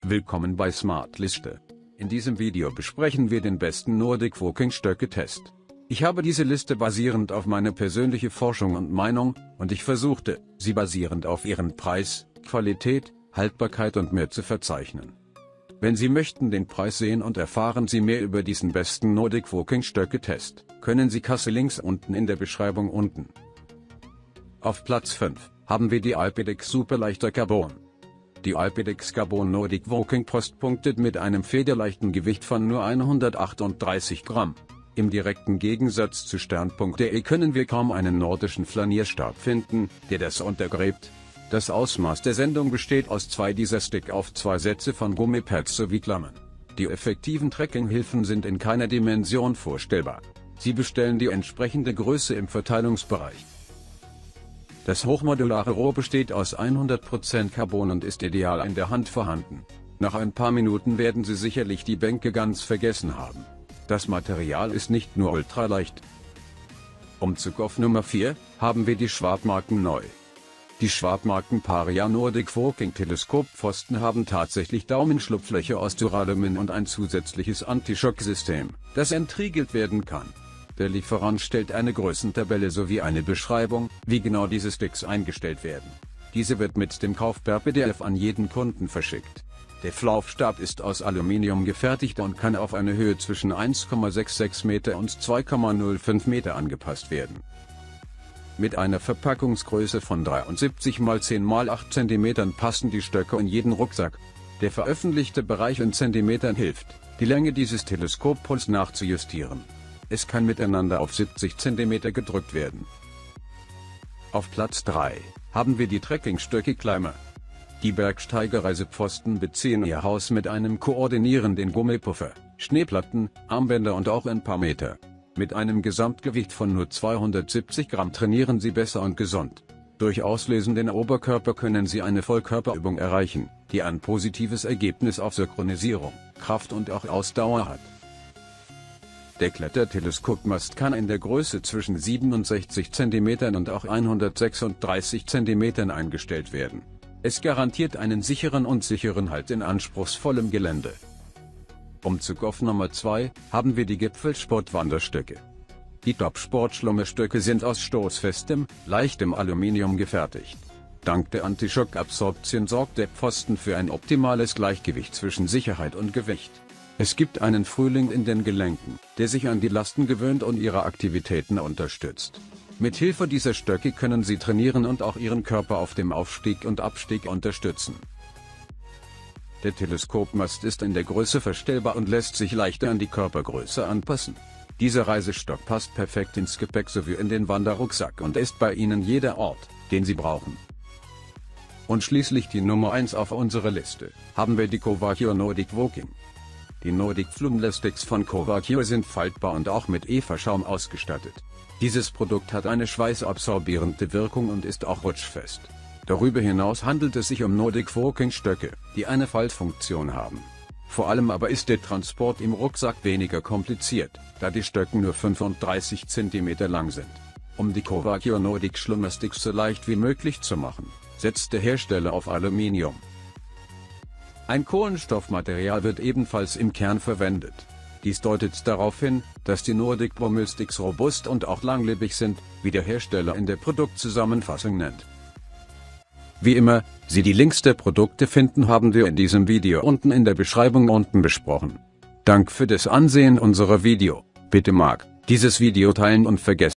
Willkommen bei Smartliste. In diesem Video besprechen wir den besten Nordic Walking Stöcke Test. Ich habe diese Liste basierend auf meine persönliche Forschung und Meinung, und ich versuchte, sie basierend auf ihren Preis, Qualität, Haltbarkeit und mehr zu verzeichnen. Wenn Sie möchten den Preis sehen und erfahren Sie mehr über diesen besten Nordic Walking Stöcke Test, können Sie Kasse links unten in der Beschreibung unten. Auf Platz 5 haben wir die Alpedix Superleichter Carbon. Die Alpedix Carbon Nordic Walking Post punktet mit einem federleichten Gewicht von nur 138 Gramm. Im direkten Gegensatz zu Stern.de können wir kaum einen nordischen Flanierstab finden, der das untergräbt. Das Ausmaß der Sendung besteht aus 2 dieser Stick auf 2 Sätze von Gummipads sowie Klammern. Die effektiven Tracking-Hilfen sind in keiner Dimension vorstellbar. Sie bestellen die entsprechende Größe im Verteilungsbereich. Das hochmodulare Rohr besteht aus 100% Carbon und ist ideal in der Hand vorhanden. Nach ein paar Minuten werden Sie sicherlich die Bänke ganz vergessen haben. Das Material ist nicht nur ultraleicht. Umzug auf Nummer 4 haben wir die Schwab-Marken neu. Die Schwab-Marken Paria Nordic Walking Teleskop-Pfosten haben tatsächlich Daumenschlupflöcher aus Duralumin und ein zusätzliches Anti-Schock-System, das entriegelt werden kann. Der Lieferant stellt eine Größentabelle sowie eine Beschreibung, wie genau diese Sticks eingestellt werden. Diese wird mit dem Kauf per PDF an jeden Kunden verschickt. Der Laufstab ist aus Aluminium gefertigt und kann auf eine Höhe zwischen 1,66 Meter und 2,05 Meter angepasst werden. Mit einer Verpackungsgröße von 73 x 10 x 8 cm passen die Stöcke in jeden Rucksack. Der veröffentlichte Bereich in Zentimetern hilft, die Länge dieses Teleskoppols nachzujustieren. Es kann miteinander auf 70 cm gedrückt werden. Auf Platz 3 haben wir die Trekkingstöcke Climber. Die Bergsteigerreisepfosten beziehen ihr Haus mit einem koordinierenden Gummipuffer, Schneeplatten, Armbänder und auch ein paar Meter. Mit einem Gesamtgewicht von nur 270 Gramm trainieren Sie besser und gesund. Durch Auslesen den Oberkörper können Sie eine Vollkörperübung erreichen, die ein positives Ergebnis auf Synchronisierung, Kraft und auch Ausdauer hat. Der Kletterteleskopmast kann in der Größe zwischen 67 cm und auch 136 cm eingestellt werden. Es garantiert einen sicheren Halt in anspruchsvollem Gelände. Umzug auf Nummer 2 haben wir die Gipfelsport-Wanderstöcke. Die Top-Sport-Schlummerstöcke sind aus stoßfestem, leichtem Aluminium gefertigt. Dank der Antischock-Absorption sorgt der Pfosten für ein optimales Gleichgewicht zwischen Sicherheit und Gewicht. Es gibt einen Frühling in den Gelenken, der sich an die Lasten gewöhnt und Ihre Aktivitäten unterstützt. Mit Hilfe dieser Stöcke können Sie trainieren und auch Ihren Körper auf dem Aufstieg und Abstieg unterstützen. Der Teleskopmast ist in der Größe verstellbar und lässt sich leichter an die Körpergröße anpassen. Dieser Reisestock passt perfekt ins Gepäck sowie in den Wanderrucksack und ist bei Ihnen jeder Ort, den Sie brauchen. Und schließlich die Nummer 1 auf unserer Liste, haben wir die Covacure Nordic Walking. Die Nordic Flumless-Sticks von Covacure sind faltbar und auch mit EVA-Schaum ausgestattet. Dieses Produkt hat eine schweißabsorbierende Wirkung und ist auch rutschfest. Darüber hinaus handelt es sich um Nordic Walking Stöcke, die eine Faltfunktion haben. Vor allem aber ist der Transport im Rucksack weniger kompliziert, da die Stöcke nur 35 cm lang sind. Um die Covacure Nordic Schlummersticks so leicht wie möglich zu machen, setzt der Hersteller auf Aluminium. Ein Kohlenstoffmaterial wird ebenfalls im Kern verwendet. Dies deutet darauf hin, dass die Nordic Pommelsticks robust und auch langlebig sind, wie der Hersteller in der Produktzusammenfassung nennt. Wie immer, Sie die Links der Produkte finden, haben wir in diesem Video unten in der Beschreibung unten besprochen. Dank für das Ansehen unserer Video. Bitte mag dieses Video teilen und vergessen